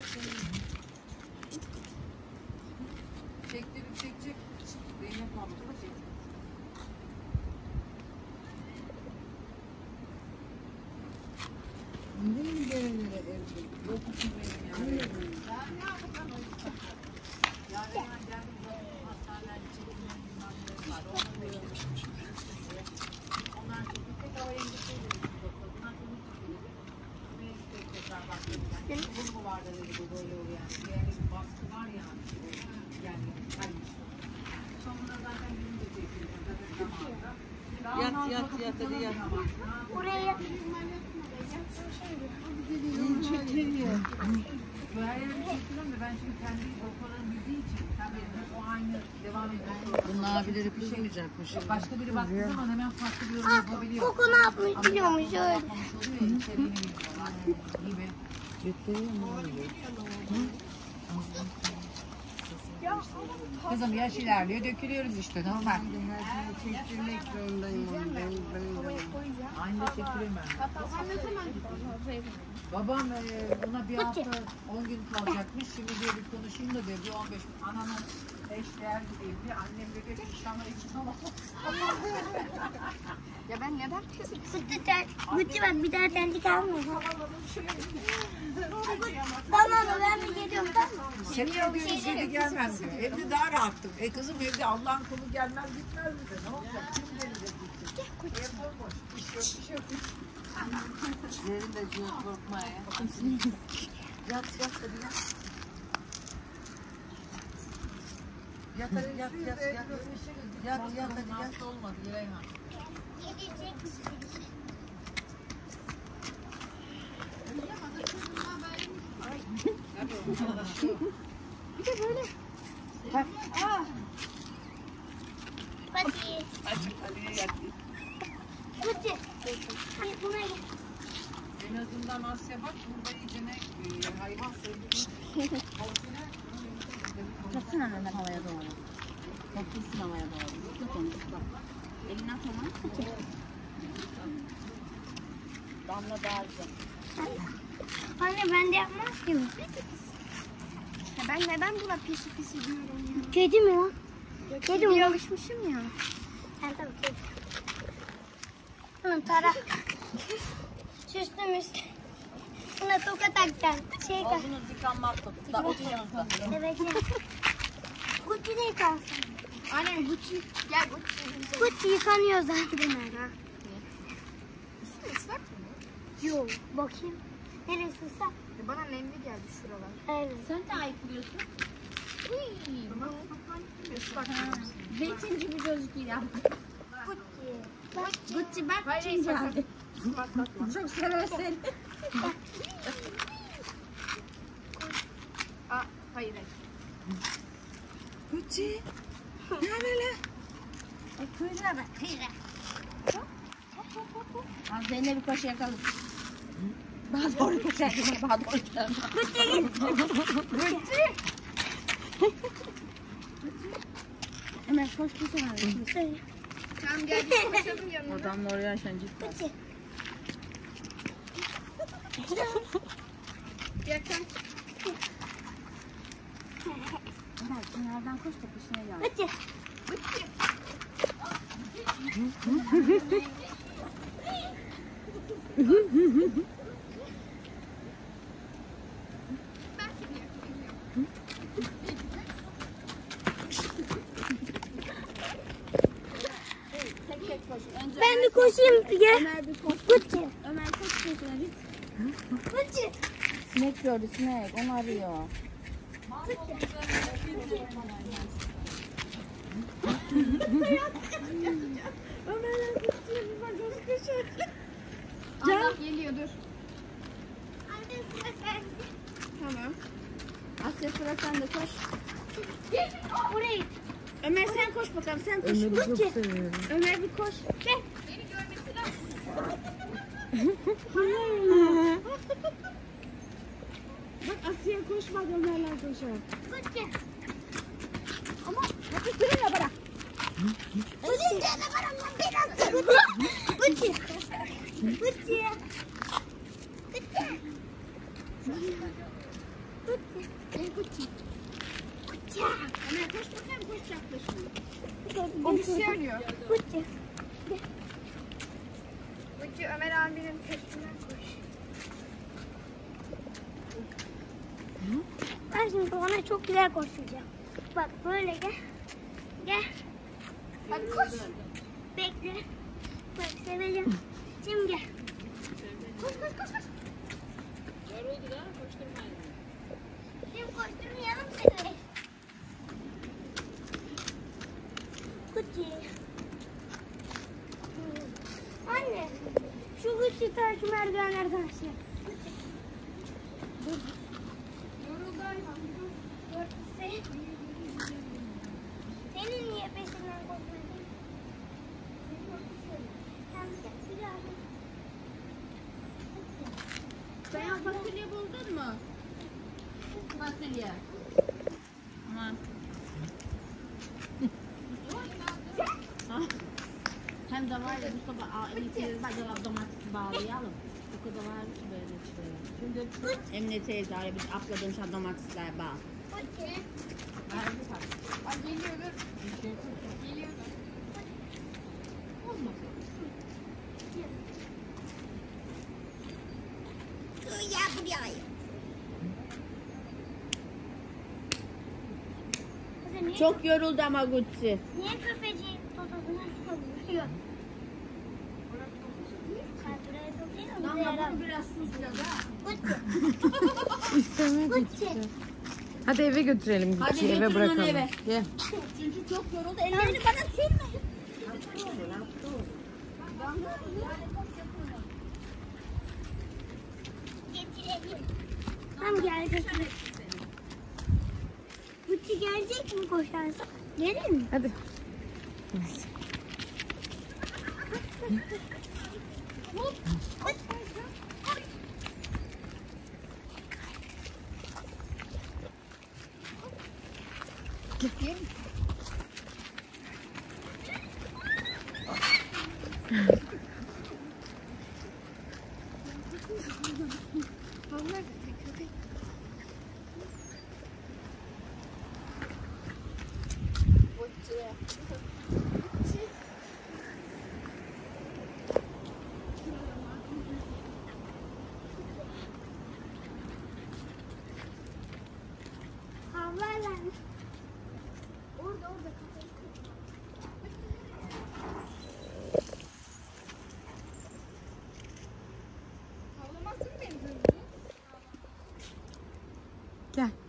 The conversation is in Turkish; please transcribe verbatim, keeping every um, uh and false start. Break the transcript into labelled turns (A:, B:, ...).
A: Çektirip çekecek. Zeynep abla da çekecek.
B: Değil mi gelenlere evde?
A: Yok musun benim yani? Ya ne yapacağım? Yani hemen geldim. Hastaneler çekimleri bilmem ne var. Onları beklemişim. Onlar çekip tek havaya indikleri dedi. Bunlar temiz çekildi. Neyse tekrar baktım. Yani bunu mu var da dedi bu böyle oluyor yani. Bir yerde bir baskı var yani. Yani kaymış. Sonra zaten gün de çekildi. Zaten zamanında.
B: Yat yat yat hadi yat.
C: Oraya yatırım.
B: Çok iyi.
A: Bu her yerde çekilen de ben şimdi kendi doktorlarım bildiği için tabii o aynı devam ediyor.
B: Bunun abileri kızmayacakmış.
A: Başka biri baktığı zaman hemen farklı bir yorum yapabiliyor.
C: Koku ne yapmış biliyormuş öyle.
A: Yapmamış oluyor ya, sevdiğini bilmiyorlar gibi.
B: Götürüyor mu?
A: Kızım yaş ilerliyor, dökülüyoruz işte normal.
B: Her şeyi çektirmek zorundayım onu. Ben böyle.
A: Aynı da çektiriyorum ben. Babam e, buna bir hafta on gün kalacakmış. Şimdi diyor bir konuşayım da diyor bir on beş gün. Anamın eşdeğer gideyim diye. Annem de dedi inşallah iki tamam.
C: Ya ben neden kesin? Gucci ter, Gucci bak bir daha terlik almıyor. Tamam ben bir geliyorum tamam.
A: Seni alıyoruz dedi gelmem diyor. Evde daha rahattım. E kızım evde Allah'ın kulu gelmez gitmez bize. Ne olacak? Kim gelecek gidecek? Ev bomboş. İş yok iş yok.
B: Zerin de diyor korkma ya. Yat yat hadi yat. Yat hadi yat yat yat. Yat yat hadi yat olmadı Reyhan.
C: Bir de böyle.
A: Bak.
C: Aa. Hadi.
A: Hadi yat.
C: Gucci. Hadi buna gel.
A: En azından Asya bak burada iyice ne e, hayvan sevdiği.
D: Katsın hemen havaya doğru. Katsın havaya doğru. Zıplat onu zıplat. Elini at ona. Damla daha güzel.
C: Anne ben de yapmaz ki mi?
D: Ya ben neden buna pisi pisi diyorum ya?
C: Kedi mi o?
D: Kedi mi? Alışmışım ya.
C: Ben tabii kedi. Bunun tara. Süslümüş. Buna toka takacağım. Şey tak.
D: Oğlunuz yıkanmazsa. Da otun yanında.
C: Evet ya. Gucci de yıkansın.
D: Annem Gucci. Gel Gucci.
C: Gucci yıkanıyor zaten ara.
D: Islak mı?
C: Yok. Bakayım. Neresi ıslak?
D: Bana nemli geldi şuralar.
C: Evet.
D: Sen de ayıklıyorsun. Uy. Islak. Zeytin gibi gözüküyor ya.
C: Gucci. Bak.
D: Gucci bak kim geldi. Çok seversin. Aa, hayır hayır.
B: Gucci. Ne böyle?
D: Ay kuyruğa bak kuyruğa. Aa, Zeynep'i koş yakalım. Daha doğru koş yakalım. Daha doğru yakalım. Gucci. Ömer koş bir sana. Tamam gel bir koşalım yanına.
B: Adamla oraya sen gitmez.
C: Gucci.
D: Yakın. Ömer kenardan koş da peşine gel.
C: Gucci.
D: Tek tek koş. Önce
C: Ben bir koşayım. Gel.
D: Ömer bir koş.
C: Gucci.
D: Ömer koş peşine git.
C: Gucci.
D: Sinek gördü sinek. Onu arıyor. Allah geliyor dur.
C: Anne sıra sende.
D: Tamam. Asya sıra sende koş.
C: Gel. Buraya git.
D: Ömer sen koş bakalım sen koş.
B: Ömer'i çok seviyorum.
D: Ömer bir koş.
C: Gel.
D: Bak Asya koşmadı Ömerler koşar.
C: Gucci.
D: Ama hadi sürünme bırak.
C: Ölünce ne var ondan biraz. Gucci. Gucci. Gucci.
D: Gel Gucci. Gucci. Ömer koş bakayım koş yaklaşıyor. O bir şey arıyor.
C: Gucci.
D: Gucci Ömer abinin peşinden koş.
C: Ben şimdi ona çok güzel koşacağım. Bak böyle gel. Gel.
D: Hadi koş.
C: Bekle. Bak seveceğim. Şimdi gel.
D: Koş koş koş koş.
A: Yoruldu da koşturmayın.
C: Şimdi koşturmayalım seni. Gucci. Anne. Şu Gucci taşı merdivenlerden aşağı.
D: Yoruldu hayvan.
C: Sen- Senin niye peşinden koşmadın? Sen bir daha.
D: Sen fasulye buldun mu?
A: Fasulye. Aman. Hem de var ya Mustafa Emine acaba domatesi bağlayalım. O kadar var ki böyle şeyler. Şimdi Emine teyze araya biz atladığım şu domatesler bağ.
C: Gucci.
D: Ay geliyorum. Geliyorum.
C: Ya buraya. Kızım, niye,
A: Çok yoruldu ama Gucci.
C: niye köpeciğin totosunu vuruyor? Sen buraya toplayalım.
A: Damla bunu biraz susla da.
C: Gucci.
B: İstemiyor
C: Gucci.
B: Hadi eve götürelim.
A: Hadi
B: Gucci'yi, eve
A: götürün onu
B: bırakalım.
A: eve.
B: Gel.
A: Çünkü çok yoruldu. Ellerini bana sürme.
C: Getirelim. Tamam gel götürelim. Gucci gelecek mi koşarsa? Gelir mi?
B: Hadi.
C: Havlarlar. Orada orada.
D: Havlamasın benim.
B: Gel.